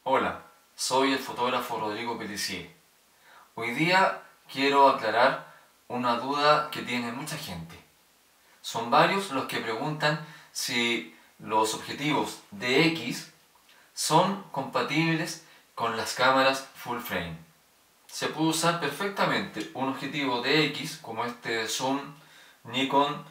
Hola, soy el fotógrafo Rodrigo Pellicier. Hoy día quiero aclarar una duda que tiene mucha gente. Son varios los que preguntan si los objetivos DX son compatibles con las cámaras full frame. Se puede usar perfectamente un objetivo DX como este Zoom Nikon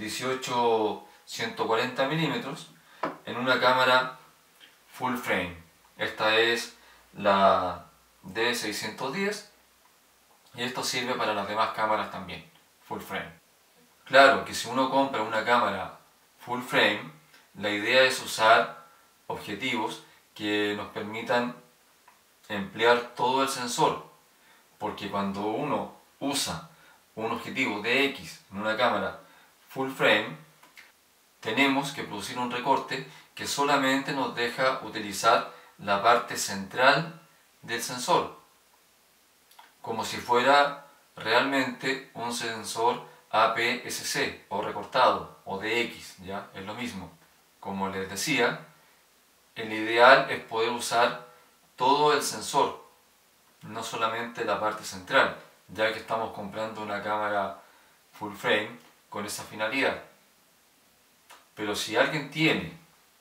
18-140 mm en una cámara full frame. Esta es la D610 y esto sirve para las demás cámaras también, full frame. Claro que si uno compra una cámara full frame, la idea es usar objetivos que nos permitan emplear todo el sensor, porque cuando uno usa un objetivo DX en una cámara full frame, tenemos que producir un recorte que solamente nos deja utilizar la parte central del sensor, como si fuera realmente un sensor APS-C o recortado o DX, ¿ya? Es lo mismo. Como les decía, el ideal es poder usar todo el sensor, no solamente la parte central, ya que estamos comprando una cámara full frame con esa finalidad. Pero si alguien tiene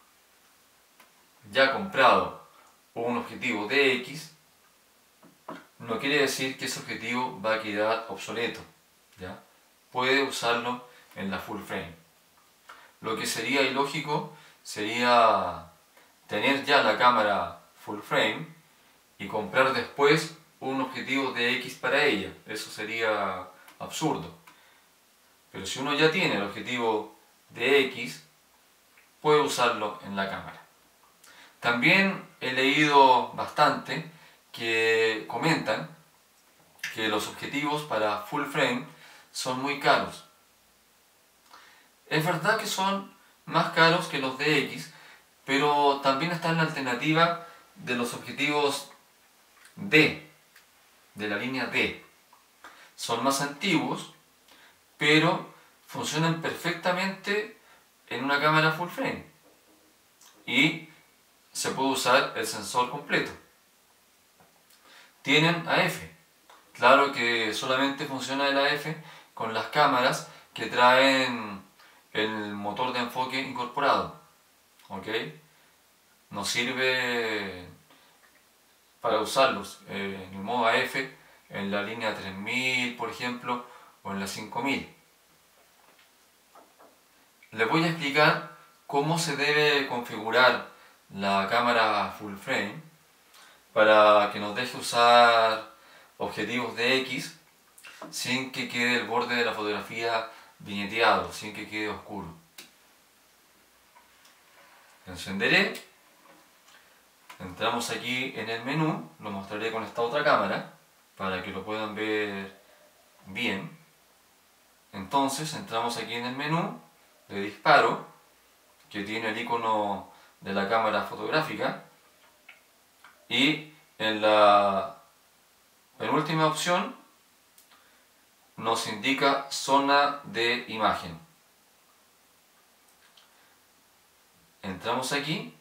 ya comprado un objetivo DX, no quiere decir que ese objetivo va a quedar obsoleto, ¿ya? Puede usarlo en la full frame. Lo que sería ilógico sería tener ya la cámara full frame y comprar después un objetivo DX para ella. Eso sería absurdo. Pero si uno ya tiene el objetivo DX, puede usarlo en la cámara. También he leído bastante que comentan que los objetivos para full frame son muy caros. Es verdad que son más caros que los DX, pero también está la alternativa de los objetivos D, de la línea D. Son más antiguos, pero funcionan perfectamente en una cámara full frame y se puede usar el sensor completo. Tienen AF. Claro que solamente funciona el AF con las cámaras que traen el motor de enfoque incorporado. ¿Ok? Nos sirve para usarlos en el modo AF en la línea 3000, por ejemplo, o en la 5000. Les voy a explicar cómo se debe configurar la cámara full frame para que nos deje usar objetivos DX sin que quede el borde de la fotografía viñeteado, sin que quede oscuro. Encenderé, entramos aquí en el menú, lo mostraré con esta otra cámara para que lo puedan ver bien. Entonces entramos aquí en el menú de disparo, que tiene el icono de la cámara fotográfica, y en la penúltima opción nos indica zona de imagen. Entramos aquí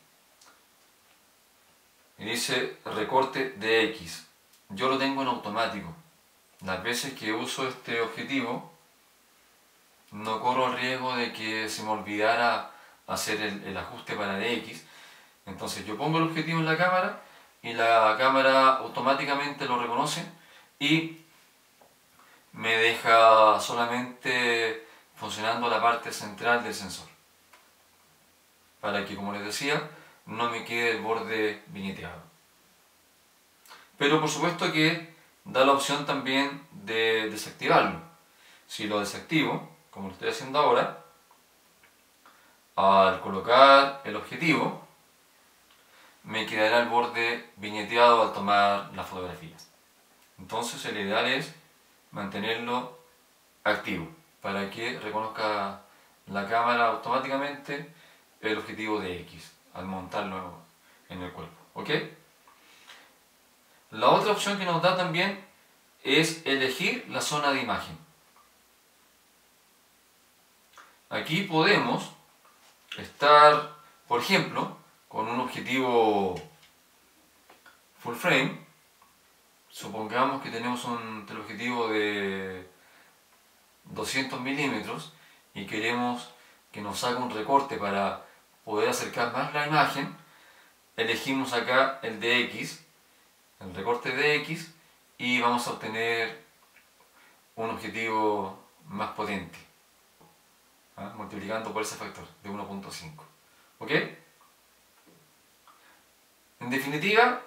y dice recorte DX. Yo lo tengo en automático. Las veces que uso este objetivo no corro el riesgo de que se me olvidara hacer el ajuste para DX. Entonces yo pongo el objetivo en la cámara y la cámara automáticamente lo reconoce y me deja solamente funcionando la parte central del sensor, para que, como les decía, no me quede el borde viñeteado. Pero por supuesto que da la opción también de desactivarlo. Si lo desactivo, como lo estoy haciendo ahora, al colocar el objetivo me quedará el borde viñeteado al tomar las fotografías. Entonces el ideal es mantenerlo activo para que reconozca la cámara automáticamente el objetivo de X al montarlo en el cuerpo. ¿Ok? La otra opción que nos da también es elegir la zona de imagen. Aquí podemos estar, por ejemplo, con un objetivo full frame, supongamos que tenemos un teleobjetivo de 200 milímetros y queremos que nos haga un recorte para poder acercar más la imagen, elegimos acá el DX, el recorte DX, y vamos a obtener un objetivo más potente, multiplicando por ese factor de 1.5. ¿Ok? En definitiva,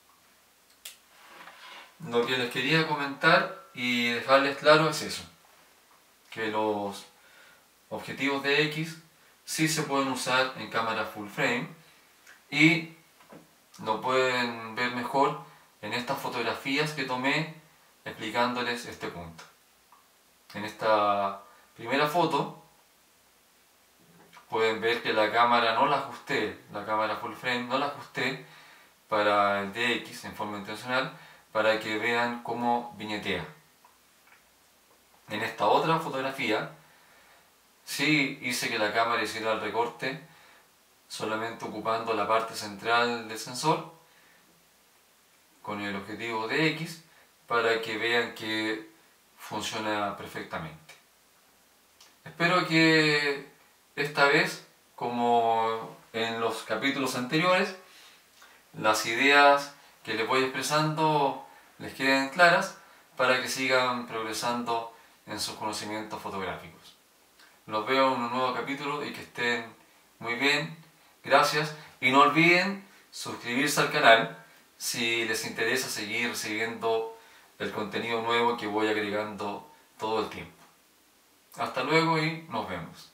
lo que les quería comentar y dejarles claro es eso, que los objetivos DX sí se pueden usar en cámara full frame y lo pueden ver mejor en estas fotografías que tomé explicándoles este punto. En esta primera foto pueden ver que la cámara no la ajusté, la cámara full frame no la ajusté para el DX en forma intencional para que vean cómo viñetea. En esta otra fotografía sí hice que la cámara hiciera el recorte solamente ocupando la parte central del sensor con el objetivo DX para que vean que funciona perfectamente. Espero que esta vez, como en los capítulos anteriores, las ideas que les voy expresando les queden claras para que sigan progresando en sus conocimientos fotográficos. Los veo en un nuevo capítulo y que estén muy bien. Gracias y no olviden suscribirse al canal si les interesa seguir recibiendo el contenido nuevo que voy agregando todo el tiempo. Hasta luego y nos vemos.